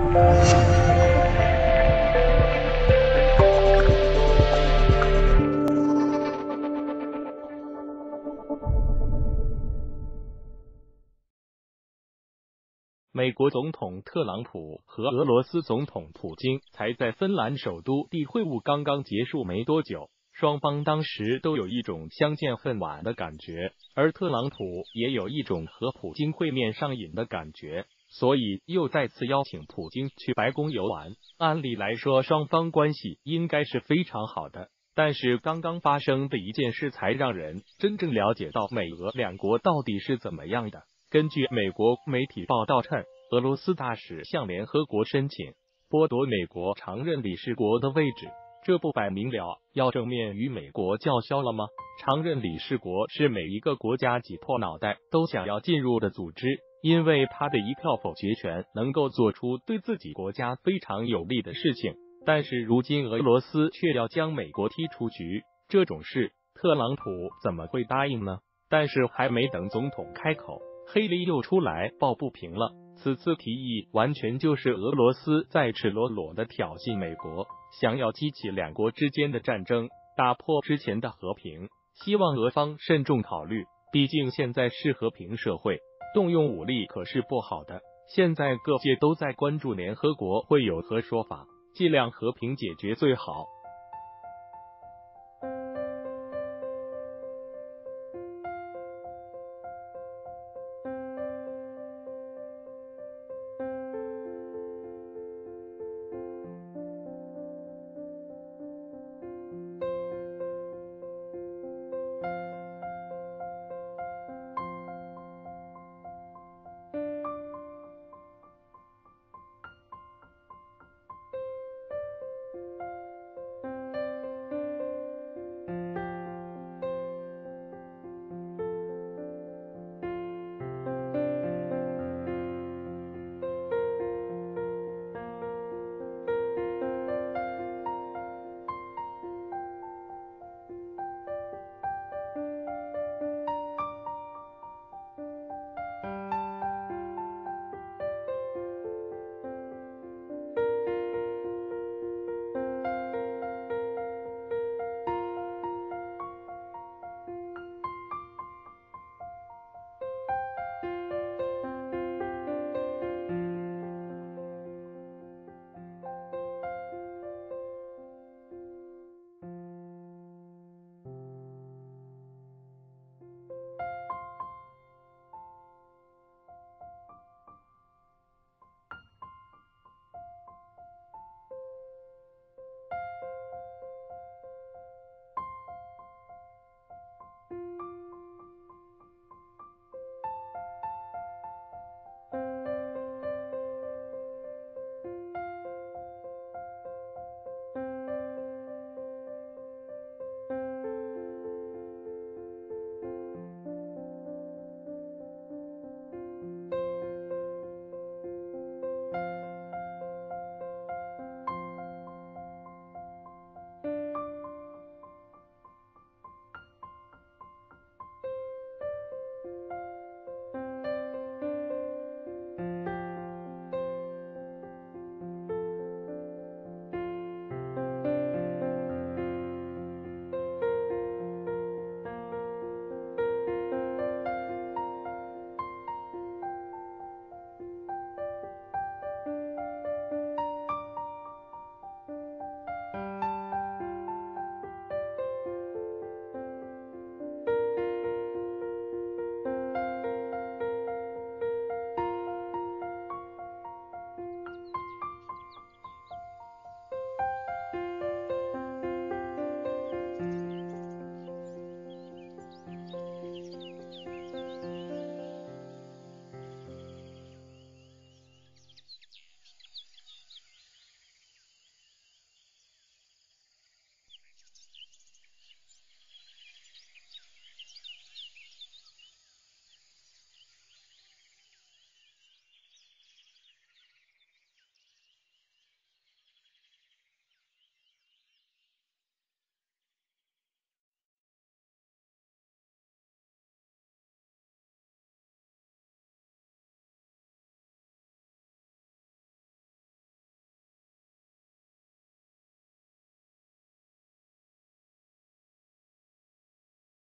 美国总统特朗普和俄罗斯总统普京才在芬兰首都地会晤刚刚结束没多久，双方当时都有一种相见恨晚的感觉，而特朗普也有一种和普京会面上瘾的感觉，所以又再次邀请普京去白宫游玩。按理来说，双方关系应该是非常好的，但是刚刚发生的一件事才让人真正了解到美俄两国到底是怎么样的。根据美国媒体报道称，俄罗斯大使向联合国申请剥夺美国常任理事国的位置，这不摆明了要正面与美国叫嚣了吗？常任理事国是每一个国家挤破脑袋都想要进入的组织，因为他的一票否决权能够做出对自己国家非常有利的事情。但是如今俄罗斯却要将美国踢出局，这种事特朗普怎么会答应呢？但是还没等总统开口，黑利又出来抱不平了。此次提议完全就是俄罗斯在赤裸裸的挑衅美国，想要激起两国之间的战争，打破之前的和平。希望俄方慎重考虑，毕竟现在是和平社会，动用武力可是不好的。现在各界都在关注联合国会有何说法，尽量和平解决最好。